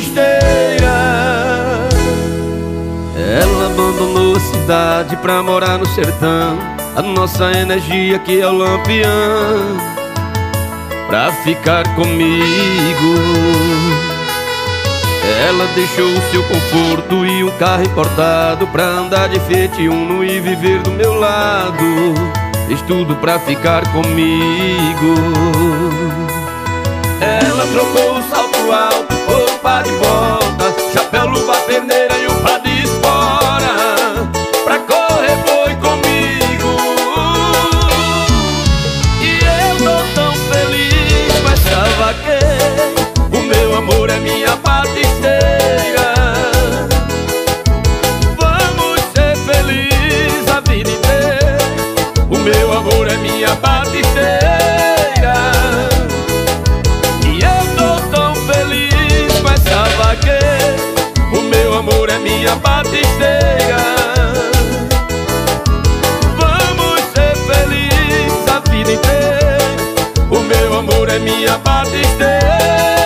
esteira. Ela abandonou a cidade pra morar no sertão, a nossa energia que é o Lampião, pra ficar comigo. Ela deixou o seu conforto e um carro importado pra andar de Fiat Uno e viver do meu lado. Fez tudo pra ficar comigo. Ela trocou o salto alto por pá de bota, chapéu, luva, peneira e um pá de espora, pra correr boi comigo. E eu tô tão feliz com essa vaqueira. O meu amor é minha batisteira. Vamos ser felizes a vida inteira. O meu amor é minha batisteira. E eu tô tão feliz com essa vaqueira. O meu amor é minha batisteira. Vamos ser felizes a vida inteira. O meu amor é minha batisteira.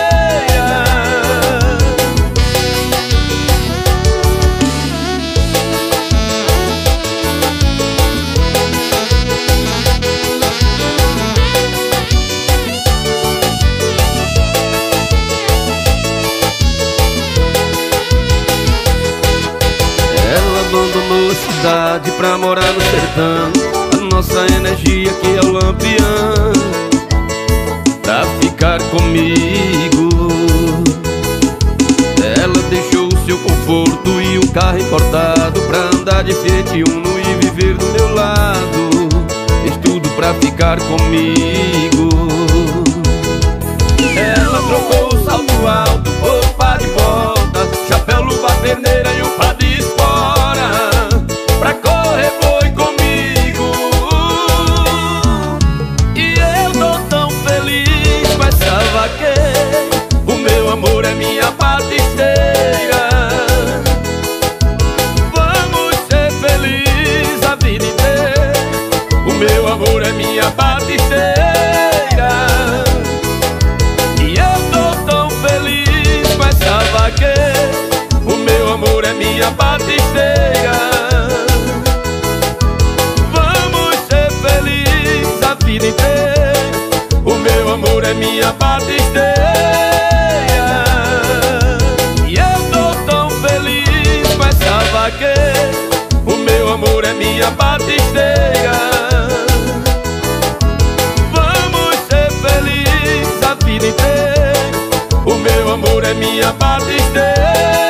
Abandonou a cidade pra morar no sertão, a nossa energia que é o Lampião, pra ficar comigo. Ela deixou o seu conforto e um carro importado pra andar de Fiat Uno e viver do meu lado. Fez tudo pra ficar comigo. Ela trocou o salto alto por pá de bota, chapéu, luva, peneira e um pá de espora, pra correr boi comigo. E eu tô tão feliz com essa vaqueira. O meu amor é minha batisteira. Vamos ser felizes a vida inteira. O meu amor é minha batisteira. E eu tô tão feliz com essa vaqueira. O meu amor é minha batisteira. Vamos ser felizes a vida inteira. O meu amor é minha batisteira. E eu tô tão feliz com essa vaqueira. O meu amor é minha batisteira. Vamos ser felizes a vida inteira. O meu amor é minha batisteira.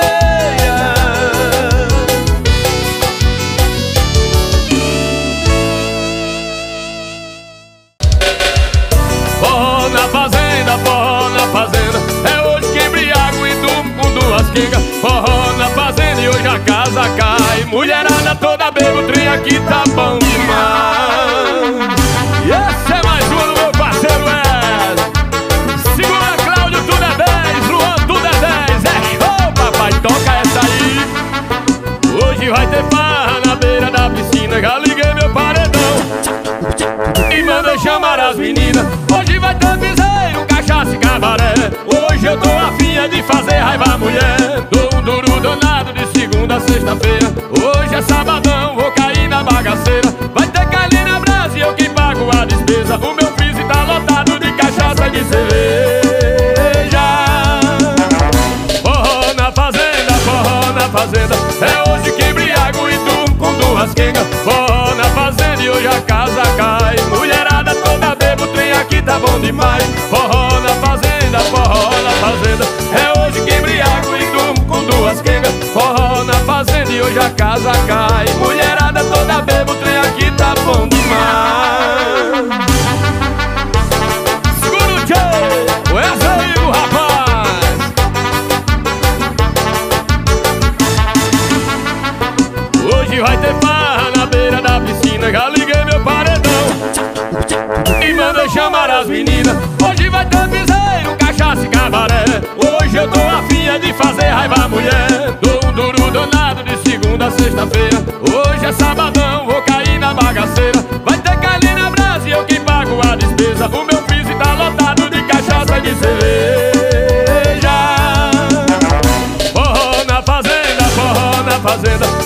Forró na fazenda, é hoje que embriago e durmo com duas quengas. Forró na fazenda e hoje a casa cai. Mulherada toda bêbada, o trem aqui tá bom demais. E essa é mais uma do meu parceiro Ed. Segura Cláudio, tudo é 10, Luan, tudo é 10. É show, papai, toca essa aí. Hoje vai ter farra na beira da piscina. Já liguei meu paredão e mandei chamar as meninas. Hoje vai ter piseiro, cachaça e cabaré. Hoje eu tô afim de fazer raiva à mulher. Dou um duro danado de segunda a sexta-feira. Hoje é sabadão, vou cair na bagaceira. Vai ter Kylie na brasa e eu que pago a despesa. O meu freezer tá lotado de cachaça e de cerveja. Forró na fazenda, é hoje que embriago e durmo com duas quengas. Forró na fazenda e hoje a casa cai. Mulherada toda bêbada, o trem aqui tá bom demais. Forró na fazenda, é hoje que embriago e durmo com duas quengas. Forró na fazenda e hoje a casa cai. Mulherada toda bêbada, o trem aqui tá bom demais. Segura o tchê, o Ezeiro, rapaz. Hoje vai ter farra na beira da piscina. Já liguei meu paredão e mandei chamar as meninas. Hoje vai ter piseiro, cachaça e cabaré. Hoje eu tô afim de fazer raiva à mulher. Dou um duro danado de segunda a sexta-feira. Hoje é sabadão, vou cair na bagaceira. Vai ter Kylie na brasa e eu que pago a despesa. O meu freezer tá lotado de cachaça e de cerveja.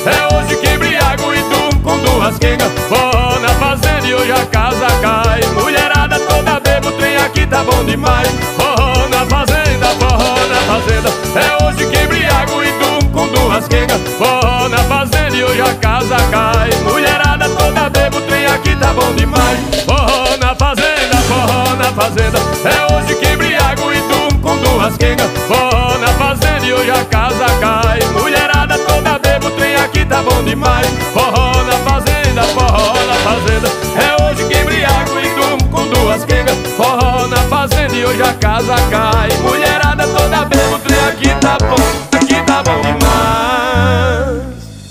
É hoje que embriago e durmo com duas quengas. Forró na fazenda e hoje a casa cai. Mulherada toda bebo, o trem aqui tá bom demais. Forró na fazenda, forró na fazenda. É hoje que embriago e durmo com duas quengas. Forró na fazenda e hoje a casa cai. Mulherada toda bebo, o trem aqui tá bom demais. Forró na fazenda, forró na fazenda. É hoje que embriago e durmo com duas quengas. Forró na fazenda e hoje a casa cai. Mulherada toda bebo, o trem aqui tá bom demais. Forró na fazenda, forró na fazenda. É hoje que embriago e durmo com duas quengas. Forró na fazenda e hoje a casa cai. Mulherada toda bebo, o trem aqui tá bom demais.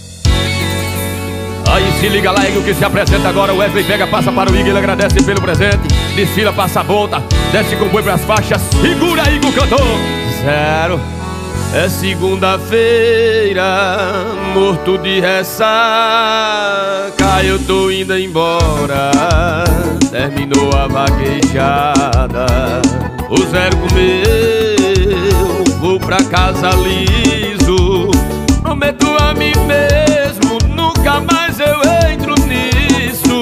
Aí se liga lá, Igor, que se apresenta agora. O Wesley pega, passa para o Igor, ele agradece pelo presente. Desfila, passa a volta, desce com boi pras faixas. Segura, Igor, cantor. Zero. É segunda-feira, morto de ressaca, eu tô indo embora. Terminou a vaquejada, o zero comeu, vou pra casa liso. Prometo a mim mesmo, nunca mais eu entro nisso.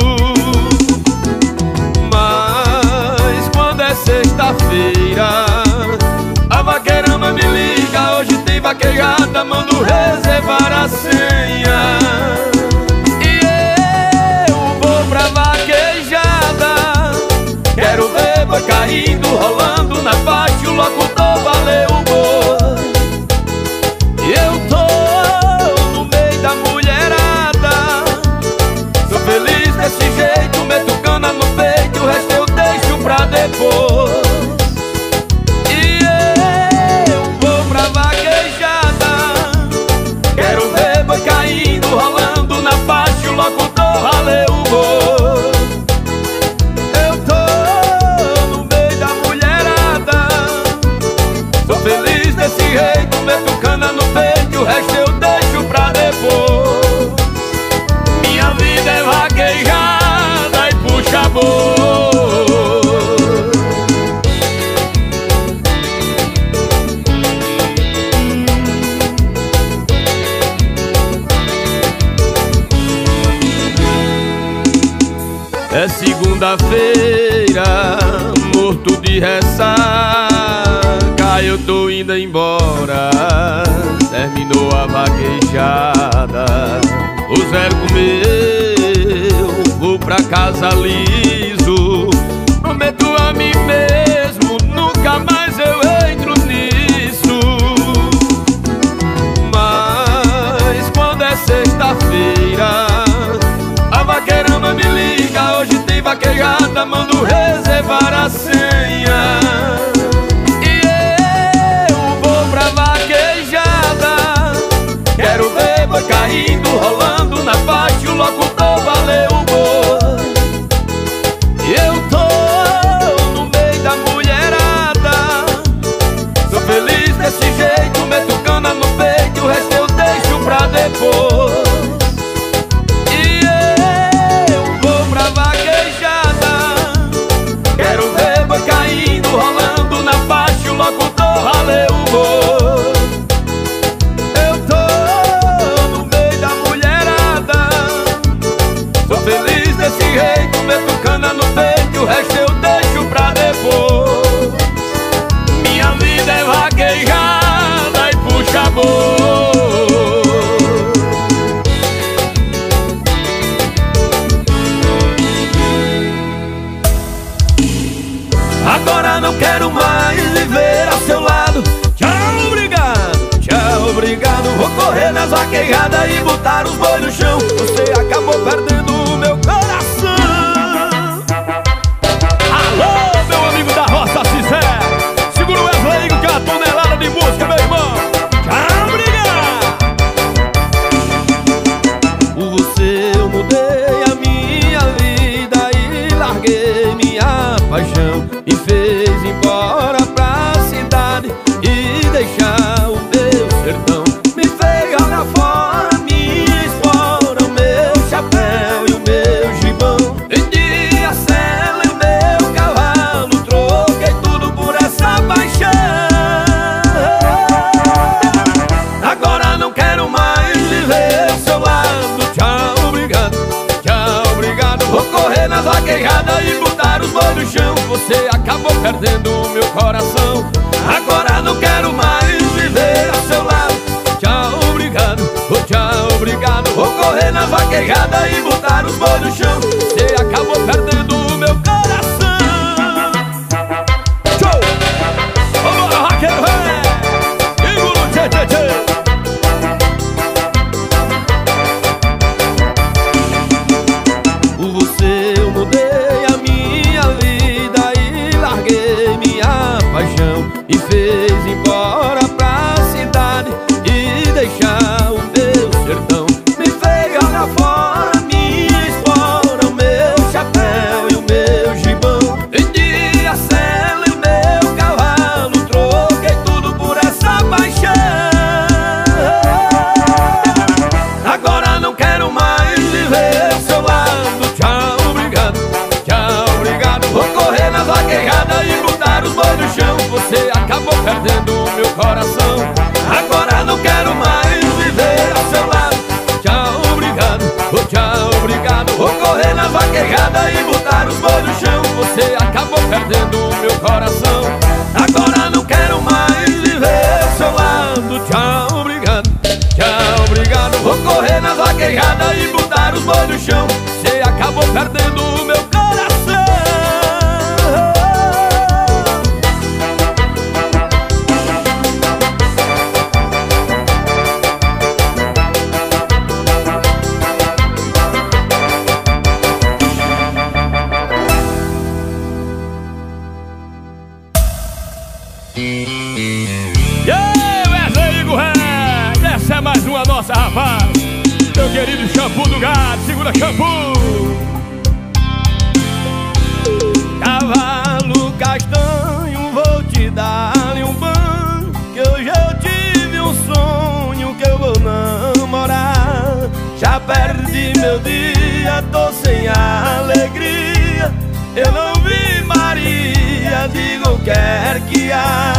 Mas quando é sexta-feira, a vaqueirama me liga, hoje tem vaquejada, mando reservar a senha. E eu vou pra vaquejada, quero ver boi caindo, rolando na faixa, o locutor valeu o boi. E eu tô no meio da mulherada, sou feliz desse jeito, meto cana no peito, o resto eu deixo pra depois. Rolando na faixa, o locutor valeu o boi. Eu tô no meio da mulherada, sou feliz desse jeito, meto cana no peito, o resto eu deixo pra depois. Minha vida é vaquejada e puxa boi. É segunda-feira, morto de ressaca, eu tô indo embora. Terminou a vaquejada, o zero comeu, vou pra casa liso. Prometo a mim mesmo, nunca mais eu entro nisso. Mas quando é sexta-feira, a vaqueirama me liga, hoje tem vaquejada, mando reservar a senha. E eu vou pra vaquejada, quero ver boi caindo, rolando na faixa, o locutor valeu o boi. E eu tô no meio da mulherada, sou feliz desse jeito, meto cana no peito, o resto eu deixo pra depois. Rolando na faixa, o locutor valeu o boi. Eu tô no meio da mulherada, sou feliz desse jeito, meto cana no peito, o resto eu deixo pra depois. Minha vida é vaquejada e puxa boi. Agora não quero mais viver ao seu lado. Tchau, obrigado, vou correr nas vaquejadas e botar os boi no chão. Você acabou perdendo o meu coração. Alô, meu amigo da roça sincero, segura o Wesley com a tonelada de música, meu irmão. Tchau, obrigado. Por você eu mudei a minha vida e larguei minha paixão. Me fez embora pra cidade e deixar o meu sertão. Me fez jogar fora minha espora, o meu chapéu boi no chão. Você acabou perdendo o meu coração. Show! Vambora, vaqueiro, véi! Igulo, tchê, tchê, tchê. Por você eu mudei a minha vida e larguei minha paixão, e fez embora pra cidade e deixar o meu sertão. Me fez jogar fora minha espora, o meu chapéu e o meu gibão. Vendi a cela e o meu cavalo, troquei tudo por essa paixão. Agora não quero mais viver ao seu lado. Tchau, obrigado, tchau, obrigado. Vou correr na vaquejada e botar os bois no chão. Você acabou perdendo o meu coração. Agora não quero mais viver ao seu lado. Tchau, obrigado, oh, tchau, obrigado. Vou correr na vaquejada e botar os bois no chão. Você acabou perdendo o meu coração. Agora não quero mais viver ao seu lado. Tchau, obrigado, tchau, obrigado. Vou correr na vaquejada e botar os bois no chão. Você acabou perdendo o meu coração. Essa é mais uma nossa, rapaz. Meu querido Shampoo do Gado, segura Shampoo. Cavalo castanho, vou te dar-lhe um banho, que hoje eu tive um sonho que eu vou namorar. Já perdi meu dia, tô sem alegria. Eu não vi Maria, diga o que quer que há.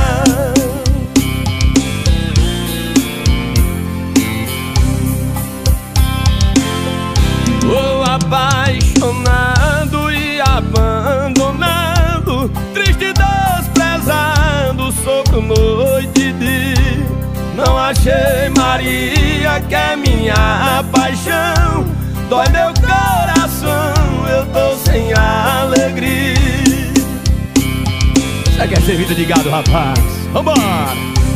Vou apaixonado e abandonado, triste, desprezado, sofro noite e dia. Não achei Maria, que é minha paixão. Dói meu coração, eu tô sem alegria. Você quer ser vida de gado, rapaz? Vambora!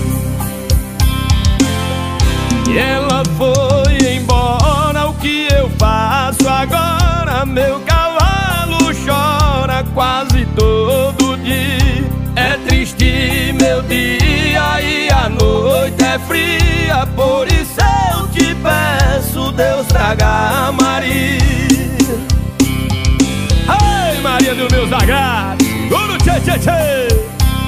E ela foi embora, o que eu faço agora? Meu cavalo chora quase todo dia. É triste meu dia e a noite é fria, por isso eu te peço, Deus traga a Maria. Ai, Maria dos meus agados, tudo tchê, tchê, tchê.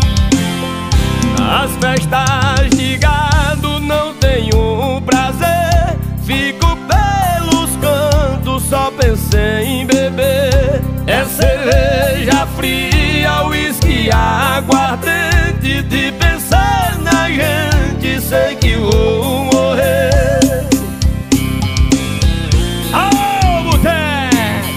Nas festas de gado não tenho prazer, fico pelos cantos, só pensei em beber. É cerveja fria, uísque, aguardente, de pensar na gente sei que vou morrer. Ô, boteco!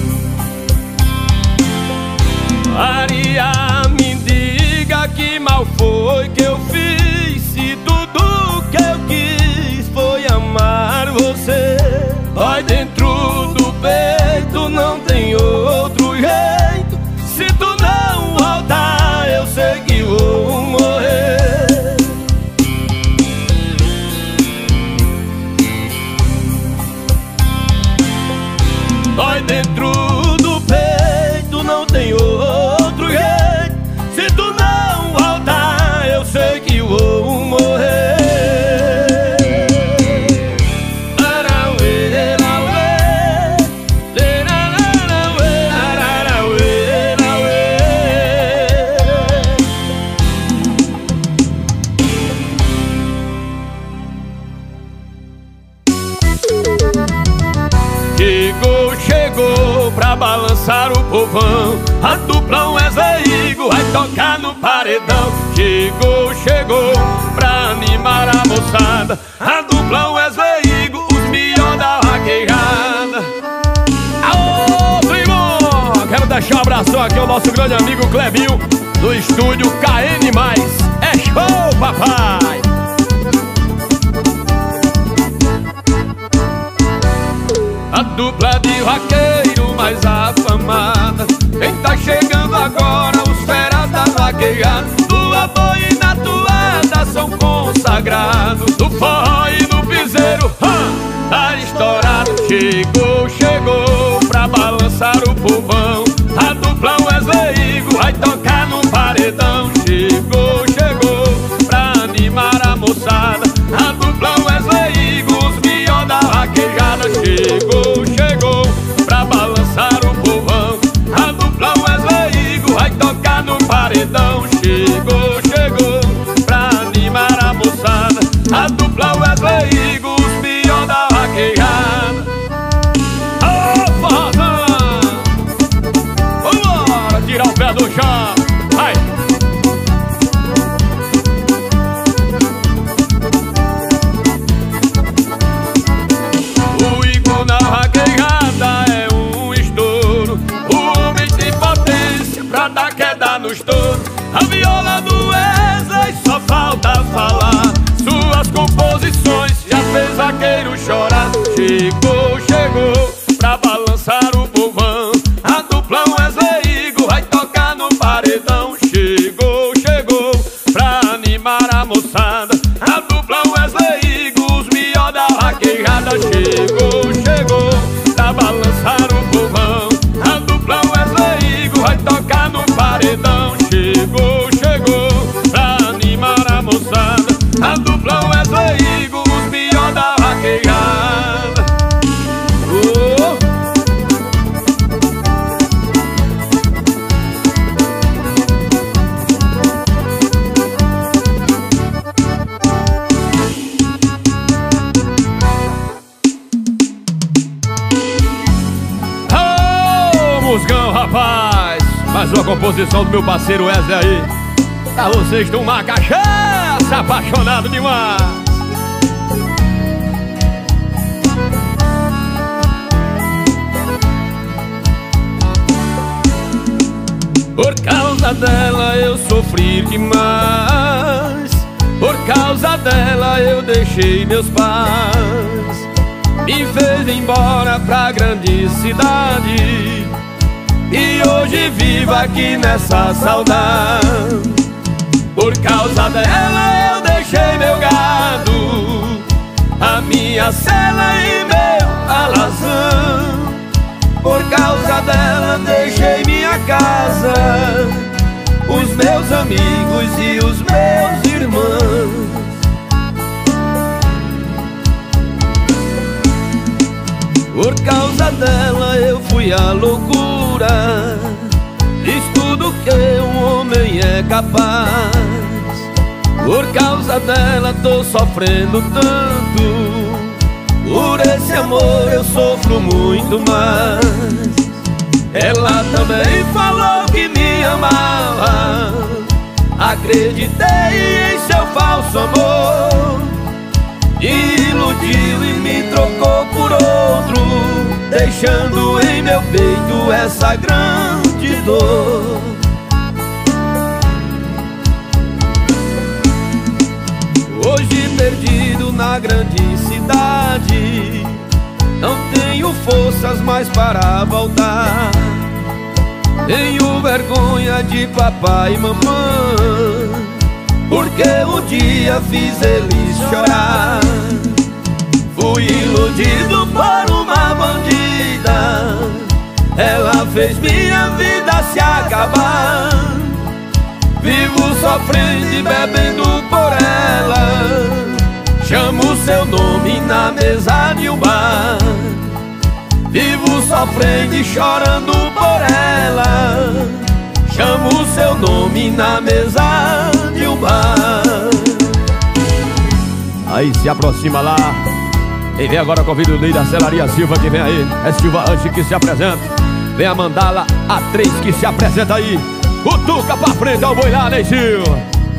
Maria, me diga que mal foi que eu fiz, se tudo que eu quis foi amar você. Dói dentro do peito, não tem outro jeito. Se tu não voltar, eu sei que vou morrer. Dói dentro do peito, não tem outro jeito. Se tu não voltar, eu sei que vou morrer. Chegou pra balançar o povão, a dupla Wesley e Igor vai tocar no paredão. Chegou pra animar a moçada, a dupla Wesley e Igor, os melhores da vaquejada. Alô, primo! Quero deixar um abração aqui ao nosso grande amigo Clebinho, do estúdio KN+. É show, papai! A dupla de vaqueiro agora os feras da vaqueira, tua boi e na toada são consagrados. No forró e no piseiro, tá estourado. Chegou, chegou pra balançar o povão. A dupla Wesley Igor vai tocar no paredão. Chegou, chegou pra animar a moçada. A dupla Wesley Igor, os mió da vaquejada. Chegou, chegou pra balançar o povão. A dupla Wesley Igor vai tocar no paredão. Chegou, chegou pra animar a moçada. A dupla Wesley Igor, os mió da vaquejada. Ô, forrozão! Vambora, tirar o pé do chão. Vai! O Igor na vaquejada é um estouro. O homem tem potência pra dar queda no estouro. A viola do Wesley só falta falar. Suas composições já fez vaqueiro chorar. Chegou, chegou pra balançar o povão. A dupla Wesley Igor vai tocar no paredão. Chegou, chegou pra animar a moçada. A dupla Wesley Igor, os mió da vaquejada. Chegou, chegou pra balançar o povão. A dupla Wesley Igor vai tocar no paredão. Chegou, chegou pra animar a moçada. A dupla Wesley Igor, os mió da vaquejada. Musgão, rapaz, mais uma composição do meu parceiro Wesley aí. Pra vocês tomar cachaça, apaixonado demais. Por causa dela eu sofri demais. Por causa dela eu deixei meus pais. Me fez embora pra grande cidade. E hoje vivo aqui nessa saudade. Por causa dela eu deixei meu gado, a minha cela e meu alazão. Por causa dela deixei minha casa, os meus amigos e os meus irmãos. Por causa dela eu fui à loucura, fiz tudo que um homem é capaz. Por causa dela tô sofrendo tanto, por esse amor eu sofro muito mais. Ela também falou que me amava, acreditei em seu falso amor. Me iludiu e me trocou por outro, deixando em meu peito essa grande dor. Hoje perdido na grande cidade, não tenho forças mais para voltar. Tenho vergonha de papai e mamãe, porque um dia fiz eles chorar. Fui iludido por uma bandida, ela fez minha vida se acabar. Vivo sofrendo e bebendo por ela, chamo seu nome na mesa de um bar. Vivo sofrendo e chorando por ela, chamo seu nome na mesa de um bar. Aí se aproxima lá. Quem vem agora convida o Ney da Celaria Silva, que vem aí. É Silva Anchi que se apresenta. Vem a Mandala A3 que se apresenta aí. Cutuca pra frente, ao boi lá, Ney Silva.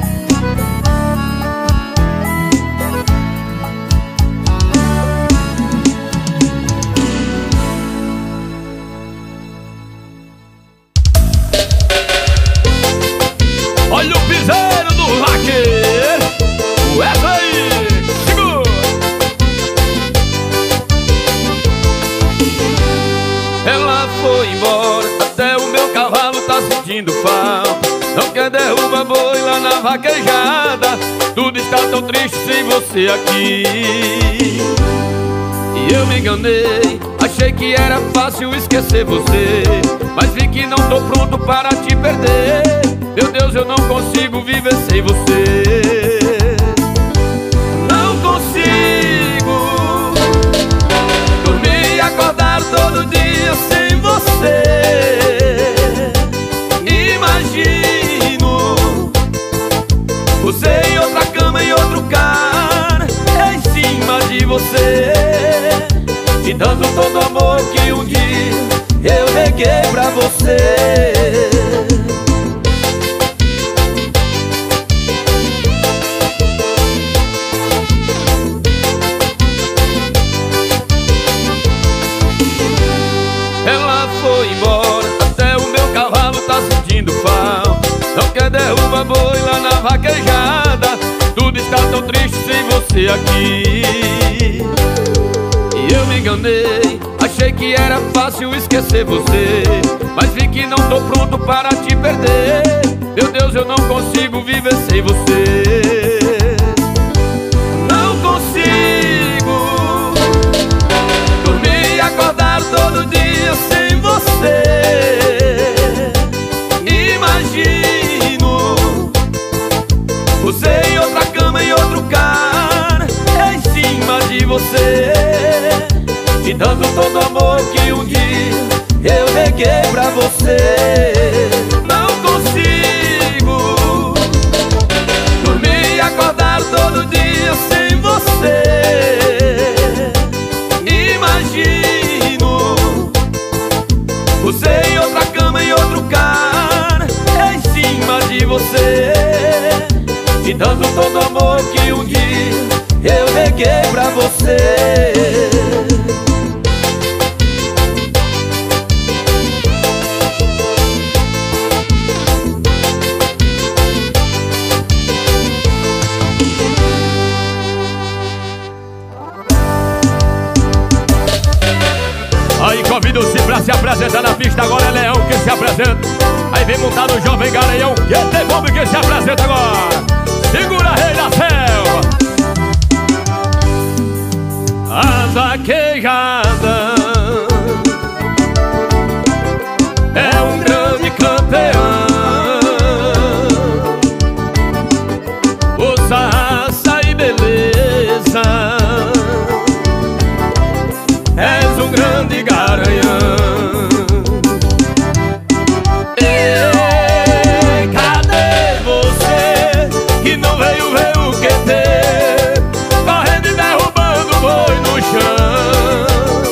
Olha o piseiro do vaqueiro, o Wesley, segura. Ela foi embora, até o meu cavalo tá sentindo. sentindo falta. Não quer derrubar boi lá na vaquejada. Tudo está tão triste sem você aqui. E eu me enganei, achei que era fácil esquecer você, mas vi que não tô pronto para te perder. Meu Deus, eu não consigo viver sem você. Não consigo dormir e acordar todo dia sem você. Imagino você em outra cama e outro cara em cima de você, te dando todo o amor que um dia eu neguei pra você. Ela foi embora, até o meu cavalo tá sentindo falta. Não quer derrubar boi lá na vaquejada. Tudo está tão triste sem você aqui. E eu me enganei, achei que era fácil esquecer você, mas vi que não tô pronto para te perder. Meu Deus, eu não consigo viver sem você. Não consigo dormir e acordar todo dia sem você. Imagino você em outra cama e outro cara em cima de você, te dando todo o amor que um dia eu neguei pra você. Não consigo dormir e acordar todo dia sem você. Imagino você em outra cama e outro cara em cima de você, te dando todo o amor que um dia eu neguei pra você. Aí convido-se pra se apresentar na pista. Agora é Leão que se apresenta. Aí vem montado o jovem Garanhão, que é T-Bomb que se apresenta agora. Segura, rei da selva. A vaquejada é um grande campeão. Força, raça e beleza, és um grande garanhão. Ei, cadê você que não veio ver o QT, correndo e derrubando o boi no chão?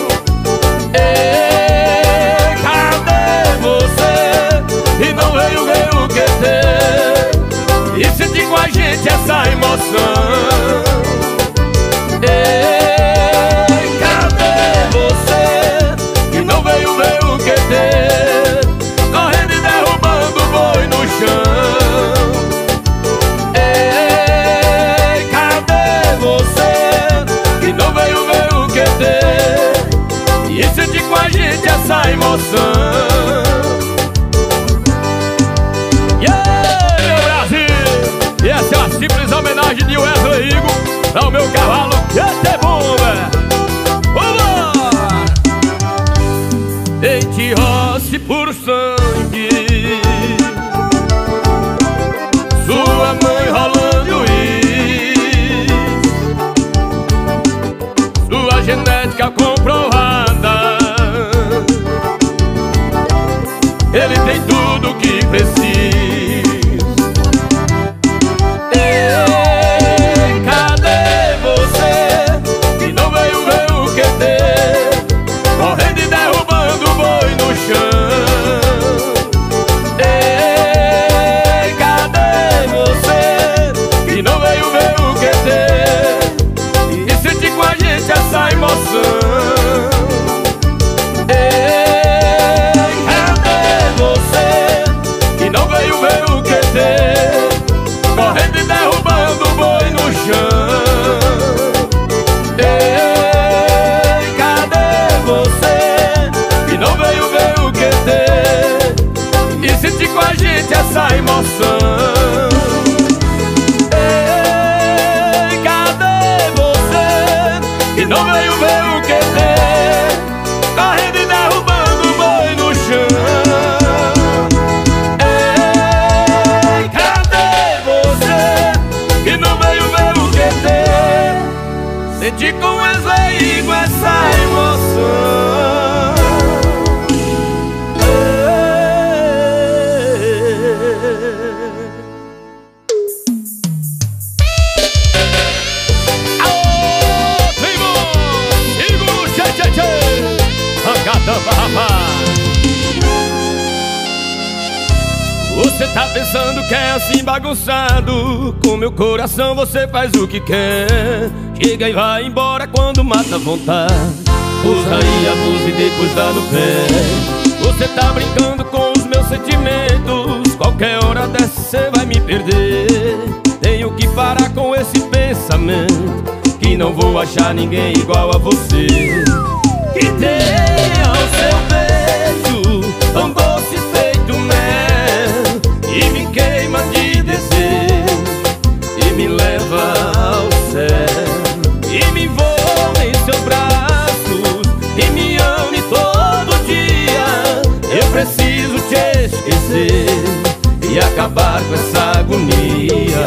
Ei, cadê você que não veio ver o QT e sentir com a gente essa emoção? Ei, cadê você que não veio ver o QT, correndo e derrubando o boi no chão? Ei, cadê você que não veio ver o QT e sentir com a gente essa emoção? Meu Brasil! E essa é uma simples homenagem de Wesley Igor ao meu cavalo T-Bomb. Deite roce por sangue, sua mãe rolando isso, sua genética comprovada, senti com Wesley e com essa emoção. Você tá pensando que é assim bagunçado? Com meu coração você faz o que quer. Chega e vai embora quando mata a vontade. Usa e abusa e depois dá no pé. Você tá brincando com os meus sentimentos. Qualquer hora dessa você vai me perder. Tenho que parar com esse pensamento, que não vou achar ninguém igual a você. Que tenha o seu beijo tão doce feito mel, e me queima de desejo, e me leva ao céu, e me envolve em seus braços, e me ame todo dia. Eu preciso te esquecer e acabar com essa agonia.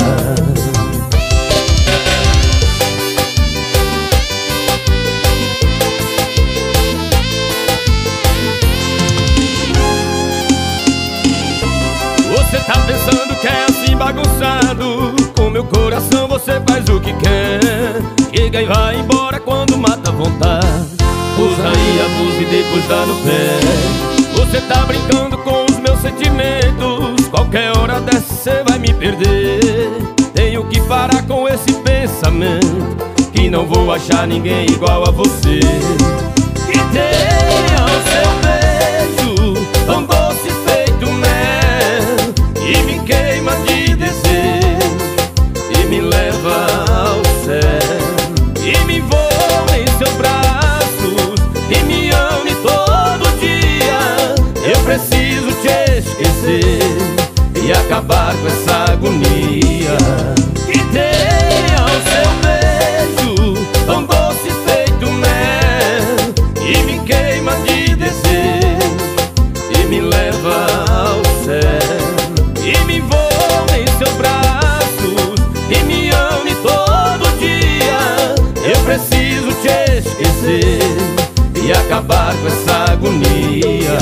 Você tá pensando que é assim bagunçado? Com meu coração você faz o que quer. Chega e vai embora quando mata a vontade. Usa e abusa e depois dá no pé. Você tá brincando com os meus sentimentos. Qualquer hora dessa você vai me perder. Tenho que parar com esse pensamento, que não vou achar ninguém igual a você. Que tenha o seu beijo tão doce feito mel, e me queima de desejo, e me leva ao céu, e me envolve em seus braços, e me ame todo dia. Eu preciso te esquecer e acabar com essa agonia. Que tenha o seu beijo tão doce feito mel, e me queima de desejo, e me leva ao céu, e me envolve em seus braços, e me ame todo dia. Eu preciso te esquecer e acabar com essa agonia.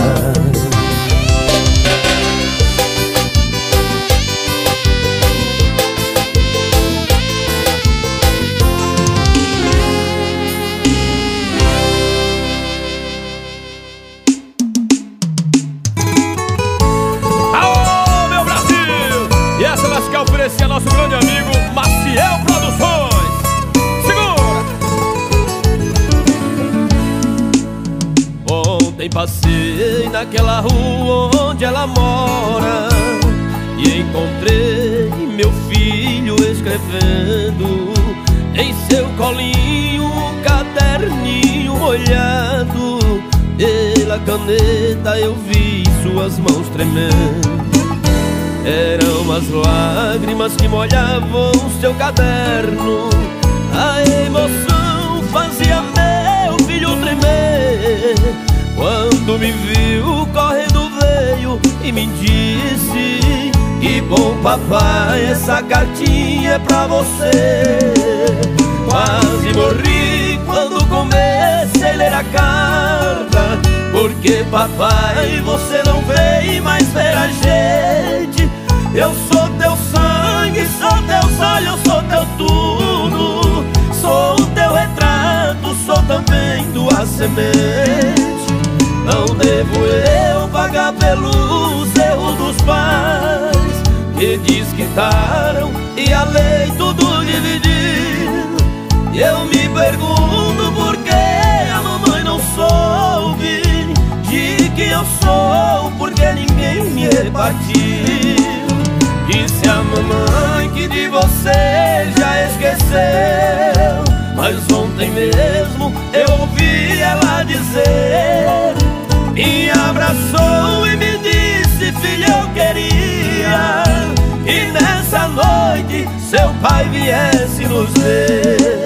Oferecer a nosso grande amigo Maciel Produções. Segura! Ontem passei naquela rua onde ela mora e encontrei meu filho escrevendo em seu colinho um caderninho molhado. Pela caneta eu vi suas mãos tremendo. Eram as lágrimas que molhavam seu caderno. A emoção fazia meu filho tremer. Quando me viu correndo veio e me disse: que bom papai, essa cartinha é pra você. Quase morri quando comecei a ler a carta, porque papai, você não veio mais ver a gente. Eu sou teu sangue, sou teus olhos, sou teu tudo. Sou o teu retrato, sou também tua semente. Não devo eu pagar pelos erros dos pais que desquitaram e a lei tudo dividiu. E eu me pergunto por que a mamãe não soube de que eu sou, porque ninguém me repartiu. Disse a mamãe que de você já esqueceu, mas ontem mesmo eu ouvi ela dizer. Me abraçou e me disse: filho, eu queria que nessa noite seu pai viesse nos ver.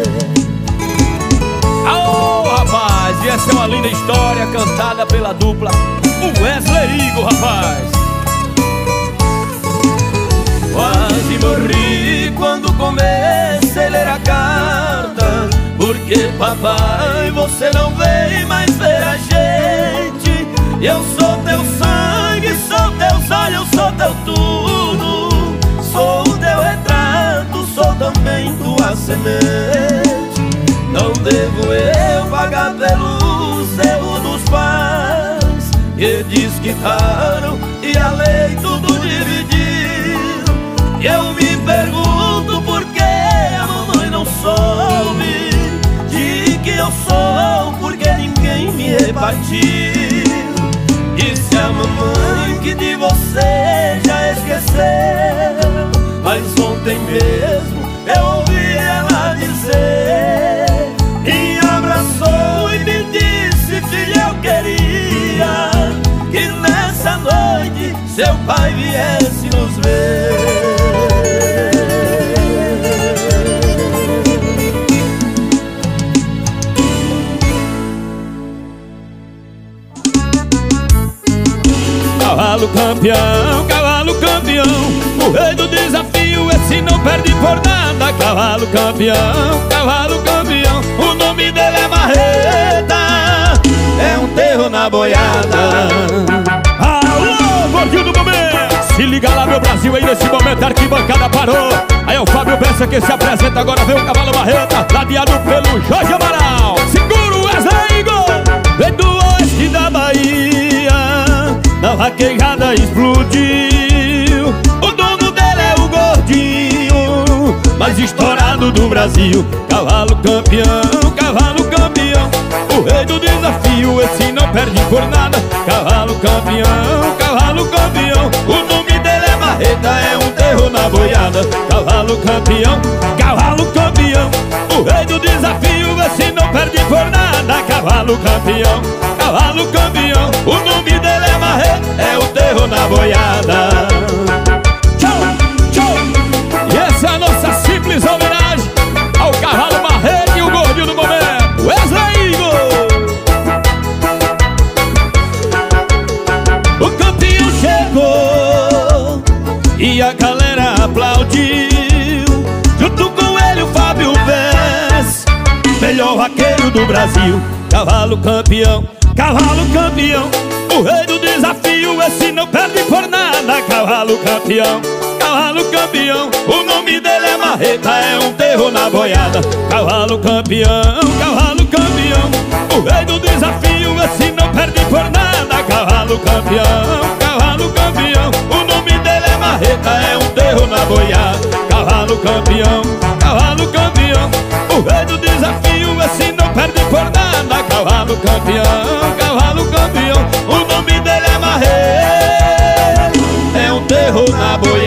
Aô, rapaz, e essa é uma linda história cantada pela dupla o Wesley e Igor, rapaz. Quase morri quando comecei a ler a carta, porque Que papai, você não vem mais ver a gente. Eu sou teu sangue, sou teus olhos, sou teu tudo. Sou o teu retrato, sou também tua semente. Não devo eu pagar pelos erros dos pais que desquitaram e a lei tudo dividiu. E eu me pergunto por que a mamãe não soube de que eu sou, porque ninguém me repartiu. E se a mamãe que de você já esqueceu, mas ontem mesmo eu ouvi ela dizer, me abraçou e me disse: filho, eu queria que nessa noite seu pai viesse nos ver. Cavalo campeão, o rei do desafio, esse não perde por nada. Cavalo campeão, o nome dele é Marreta, é um terro na boiada. Alô, gordinho do momento, se liga lá meu Brasil, aí nesse momento a arquibancada parou. Aí é o Fábio Bessa que se apresenta, agora vem o Cavalo Marreta, ladeado pelo Jorge Amaral. Segura o Wesley Igor, vem do oeste da Bahia, na vaquejada explodiu. O dono dele é o gordinho mais estourado do Brasil. Cavalo campeão, o rei do desafio, esse não perde por nada. Cavalo campeão, o nome dele é Marreta, é um terror na boiada. Cavalo campeão, o rei do desafio, esse não perde por nada. Cavalo campeão, o nome dele é Marreta, é o terror na boiada. Tchau, tchau. E essa é a nossa simples homenagem ao Cavalo Marreta e o gordinho do momento, Wesley Igor. O campeão chegou e a galera aplaudiu. Junto com ele o Fábio Bessa, melhor vaqueiro do Brasil. Cavalo campeão, o rei do desafio, esse não perde por nada. Cavalo campeão, o nome dele é Marreta, é um terror na boiada. Cavalo campeão, o rei do desafio, esse não perde por nada. Cavalo campeão, o nome dele é Marreta, é um terror na boiada. Cavalo campeão, o rei do desafio, esse não perde por nada. Cavalo campeão, o nome dele é Marreta, é um terror na boiada.